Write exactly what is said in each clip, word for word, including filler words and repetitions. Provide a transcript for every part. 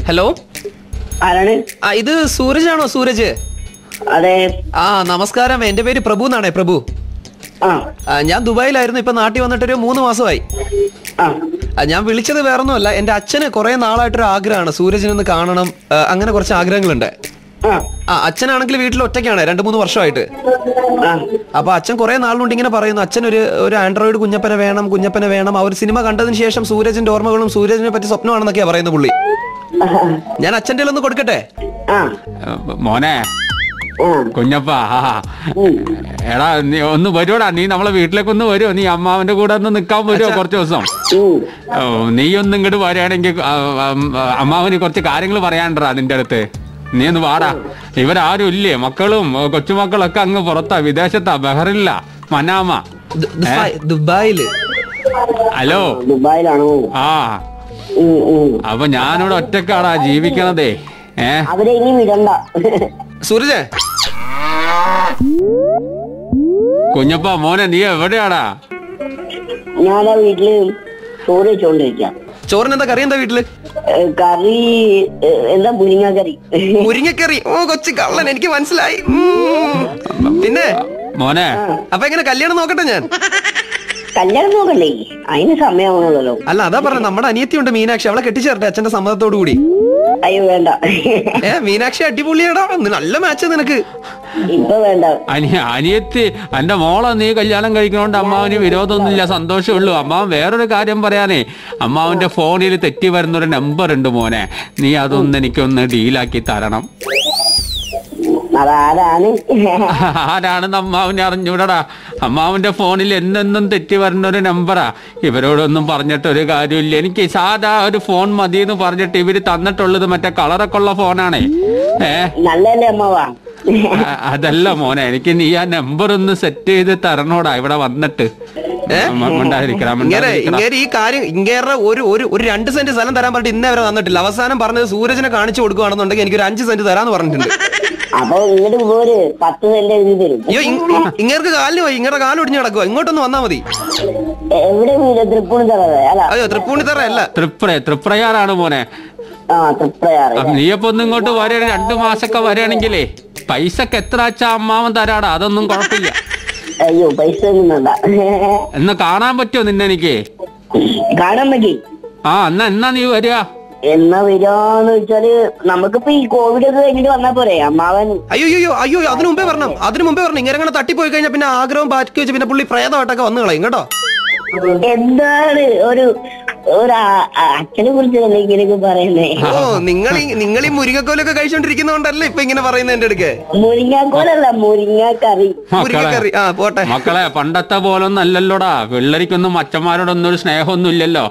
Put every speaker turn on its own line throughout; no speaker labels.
Hello, ഇത് സൂരജ് ആണോ? സൂരജ്?
അതെ.
ആ നമസ്കാരം, എന്റെ പേര് പ്രഭു എന്നാണേ. പ്രഭു, ഞാൻ ദുബായിലായിരുന്നു, ഇപ്പൊ നാട്ടിൽ വന്നിട്ടൊരു മൂന്ന് മാസമായി. ഞാൻ വിളിച്ചത് വേറൊന്നുമല്ല, എന്റെ അച്ഛന് കുറെ നാളായിട്ടൊരു ആഗ്രഹമാണ് സൂരജിനൊന്ന് കാണണം, അങ്ങനെ കുറച്ച് ആഗ്രഹങ്ങളുണ്ട്. ആ അച്ഛനാണെങ്കിൽ വീട്ടിൽ ഒറ്റയ്ക്കാണ് രണ്ടു മൂന്ന് വർഷമായിട്ട്. അപ്പൊ അച്ഛൻ കുറെ നാളുകൊണ്ട് ഇങ്ങനെ പറയുന്നു, അച്ഛൻ ഒരു ഒരു ആൻഡ്രോയിഡ് കുഞ്ഞപ്പനെ വേണം, കുഞ്ഞപ്പനെ വേണം. ആ ഒരു സിനിമ കണ്ടതിന് ശേഷം സൂരജിന്റെ ഓർമ്മകളും സൂരജിനെ പറ്റി സ്വപ്നമാണെന്നൊക്കെയാ പറയുന്നത് പുള്ളി. ഞാൻ അച്ഛൻ്റെ ഒന്ന് കൊടുക്കട്ടെ?
മോനെ കുഞ്ഞപ്പ, എടാ നീ ഒന്ന് വരുവോടാ, നീ നമ്മളെ വീട്ടിലേക്ക് ഒന്ന് വരുമോ? നീ അമ്മാവന്റെ കൂടെ ഒന്ന് നിക്കാൻ വരുമോ കുറച്ച് ദിവസം? നീ ഒന്നും ഇങ്ങോട്ട് വരികയാണെങ്കിൽ അമ്മാവന് കുറച്ച് കാര്യങ്ങൾ പറയാണ്ടാ നിന്റെ അടുത്ത്. നീ ഒന്ന് വാടാ. ഇവരാരും ഇല്ലേ? മക്കളും കൊച്ചുമക്കളൊക്കെ അങ്ങ് പുറത്താ, വിദേശത്താ, ബഹറില്ല, മനാമ,
ദുബായില്.
ഹലോ,
ദുബായിലാണോ?
ആ, അപ്പൊ ഞാനിവിടെ ഒറ്റക്കാടാ ജീവിക്കണതേ. ഏ
അവരെ ഇനി വിടണ്ട.
സൂരജ്,
കുഞ്ഞപ്പ മോനെ, നീ എവിടെയാടാ?
ഞാനാ വീട്ടില് ചോറ് വെച്ചോണ്ടിരിക്കാം.
ചോറിന് എന്താ കറി? എന്താ വീട്ടില്
കറി? എന്താ മുരിങ്ങക്കറി.
മുരിങ്ങക്കറി? ഓ കൊച്ചു കള്ളൻ, എനിക്ക് മനസ്സിലായി. പിന്നെ
മോനെ,
അപ്പൊ എങ്ങനെ കല്യാണം നോക്കട്ടെ ഞാൻ?
കല്യാണം നോക്കണ്ടേ? അതിന് സമയമാണല്ലോ.
അല്ല, അതാ പറഞ്ഞ നമ്മുടെ അനിയത്തിയുണ്ട് മീനാക്ഷി, അവളെ കെട്ടിച്ചേരട്ടെ അച്ഛന്റെ സമ്മതത്തോടു കൂടി.
അയ്യോ വേണ്ട.
ഏ മീനാക്ഷി അടിപൊളിയാടാ, നല്ല മാച്ച് നിനക്ക്.
ഇപ്പൊ വേണ്ട.
അനിയ അനിയത്തി എന്റെ മോളെ നീ കല്യാണം കഴിക്കണോണ്ട് അമ്മാവന് വിരോധമൊന്നുമില്ല, സന്തോഷമുള്ളൂ. അമ്മാവൻ വേറൊരു കാര്യം പറയാനേ, അമ്മാവന്റെ ഫോണിൽ തെറ്റി വരുന്നൊരു നമ്പർ ഉണ്ട് മോനെ, നീ അതൊന്ന് എനിക്കൊന്ന് ഡീലാക്കി തരണം.
അതാരാണ്?
ആരാണെന്ന് അമ്മാവനെ അറിഞ്ഞൂടാ. അമ്മാവന്റെ ഫോണിൽ എന്നെന്നും തെറ്റി വരുന്ന ഒരു നമ്പറാ. ഇവരോടൊന്നും പറഞ്ഞിട്ടൊരു കാര്യമില്ല. എനിക്ക് സാധാ ഒരു ഫോൺ മതി എന്ന് പറഞ്ഞിട്ട് ഇവര് തന്നിട്ടുള്ളത് മറ്റേ കളറൊക്കെ ഉള്ള ഫോണാണേ. ഏ
നല്ലല്ലേ അമ്മാവാ?
അതല്ല മോനെ, എനിക്ക് നീ ആ നമ്പർ ഒന്ന് സെറ്റ് ചെയ്ത് തരണോടാ ഇവിടെ വന്നിട്ട്.
ഈ കാര്യം ഇങ്ങേറെ ഒരു ഒരു രണ്ട് സെന്റ് സ്ഥലം തരാൻ പറഞ്ഞിട്ട് ഇന്നേ വരെ തന്നിട്ടില്ല. അവസാനം പറഞ്ഞത് സൂരജിനെ കാണിച്ചു കൊടുക്കുകയാണെന്നുണ്ടെങ്കിൽ എനിക്ക് ഒരു അഞ്ച് സെന്റ് തരാന്ന് പറഞ്ഞിട്ടുണ്ട്.
അപ്പൊ ഇങ്ങോട്ട് പോര്, പത്ത് സെന്റ് എഴുതി തരും.
അയ്യോ, ഇങ്ങേർക്ക് കാലിന് പോയി, ഇങ്ങയുടെ കാല് ഒടിഞ്ഞു കിടക്കുക, ഇങ്ങോട്ടൊന്ന് വന്നാ മതി.
എവിടെ വീട്? തൃപ്പൂണിത്തറ?
അയ്യോ, തൃപ്പൂണിത്തറ അല്ല,
തൃപ്ര തൃപ്രയാറാണ് മോനെ. നീയപ്പോ ഒന്ന് ഇങ്ങോട്ട് വരെ രണ്ടു മാസൊക്കെ വരികയാണെങ്കിലേ പൈസക്ക് എത്ര അച്ഛാ അമ്മാവൻ തരാടാ, അതൊന്നും കുഴപ്പമില്ല.
അയ്യോ, പൈസ ഒന്നും വേണ്ട.
എന്ന് കാണാൻ പറ്റുമോ നിന്നെ? എനിക്ക്
കാണാൻ പറ്റി.
ആ, എന്നാ എന്നാ നീ വരിക?
എന്നാ വരാന്ന് വെച്ചാല് നമുക്കിപ്പോ ഈ കോവിഡ് ഒക്കെ കഴിഞ്ഞിട്ട് വന്നാ പോരെ അമ്മാവൻ?
അയ്യോ അയ്യോ അയ്യോ, അതിനു മുമ്പേ വരണം, അതിനു മുമ്പേ വരണം. ഇങ്ങനെ അങ്ങനെ തട്ടിപ്പോയി കഴിഞ്ഞാൽ പിന്നെ ആഗ്രഹം ബാക്കി വെച്ച് പിന്നെ പുള്ളി പ്രേതമായിട്ടൊക്കെ വന്നു കളയും കേട്ടോ.
എന്താണ് ഒരു ഒരു അച്ഛനെ കുറിച്ച് ഇങ്ങനെയൊക്കെ പറയുന്നേ?
ഓ, നിങ്ങൾ നിങ്ങൾ ഈ മുരിങ്ങക്കോലൊക്കെ കഴിച്ചോണ്ടിരിക്കുന്നോണ്ടല്ലേ ഇപ്പൊ ഇങ്ങനെ പറയുന്നത് എന്റെ അടുക്ക്?
മുരിങ്ങാക്കോലല്ല, മുരിങ്ങാക്കറി.
മുരിങ്ങക്കറി. ആ പോട്ടെ
മക്കളെ, പണ്ടത്തെ പോലൊന്നും അല്ലല്ലോടാ. പിള്ളേർക്കൊന്നും അച്ഛന്മാരോടൊന്നും ഒരു സ്നേഹമൊന്നും ഇല്ലല്ലോ.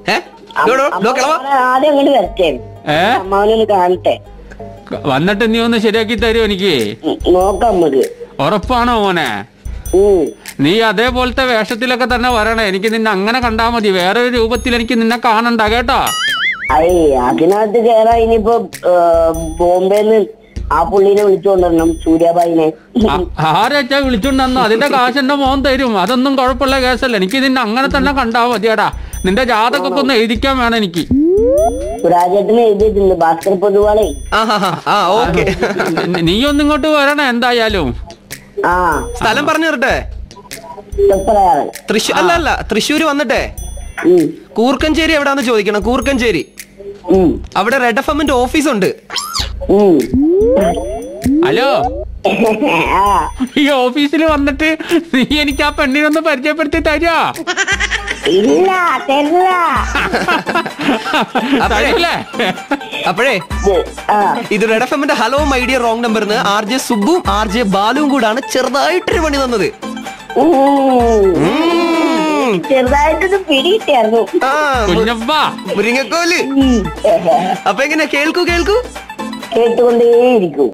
ആദ്യം അങ്ങോട്ട് വരട്ടെ, അമ്മാവനൊന്ന് കാണട്ടെ.
വന്നിട്ട് നീ ഒന്ന് ശരിയാക്കി തരുമോ എനിക്ക്?
നോക്കാം നമുക്ക്.
ഉറപ്പാണോ മോനെ? നീ അതേപോലത്തെ വേഷത്തിലൊക്കെ തന്നെ വരണേ. എനിക്ക് നിന്നെ അങ്ങനെ കണ്ടാ മതി, വേറെ ഒരു രൂപത്തിൽ എനിക്ക് നിന്നെ കാണണ്ട കേട്ടോ.
അയ്യ, അതിനകത്ത് കേറാ. ഇനിയിപ്പോ ബോംബെന്ന് ആ പുള്ളിനെ വിളിച്ചുകൊണ്ടിരണം, സൂര്യാബായിനെ.
ആരാച്ചാ വിളിച്ചുകൊണ്ടോ? അതിന്റെ കാശ് എന്റെ മോൻ തരും, അതൊന്നും കുഴപ്പമുള്ള കേസല്ല. എനിക്ക് നിന്നെ അങ്ങനെ തന്നെ കണ്ടാ മതിയാടാ. നിന്റെ ജാതകമൊക്കെ ഒന്ന് എഴുതിക്കാൻ വേണം എനിക്ക്.
രാജേട്ടനെ എഴുതിയിട്ടുണ്ട്, ഭാസ്കർ പൊതുവാളെ.
നീ ഒന്നും ഇങ്ങോട്ട് വരണേ എന്തായാലും.
ആ,
സ്ഥലം പറഞ്ഞു തരട്ടെ? തൃശ്ശൂർ അല്ല അല്ല തൃശ്ശൂര് വന്നിട്ടേ കൂർക്കഞ്ചേരി എവിടാന്ന് ചോദിക്കണം. കൂർക്കഞ്ചേരി, അവിടെ റെഡ് എഫ് എമ്മിന്റെ ഓഫീസ് ഉണ്ട്.
ഹലോ, ഈ ഓഫീസിൽ വന്നിട്ട് നീ എനിക്ക് ആ പെണ്ണിനൊന്ന് പരിചയപ്പെടുത്തി തരാ?
ഇല്ല, തരില്ല.
അപ്പോഴേ ഇത് റെഡ് എഫ് എമ്മിന്റെ ഹലോ മൈ ഡിയർ റോങ് നമ്പറിന് ആർ ജെ സുബും ആർ ജെ ബാലുവും കൂടാണ് ചെറുതായിട്ടൊരു പണി തന്നത്.
ചെറുതായിട്ടൊരു പിടിയിട്ടായിരുന്നു.
മുരിങ്ങക്കോല്. അപ്പൊ എങ്ങനെ? കേൾക്കൂ കേൾക്കൂ
കേട്ടുകൊണ്ടേയിരിക്കൂ.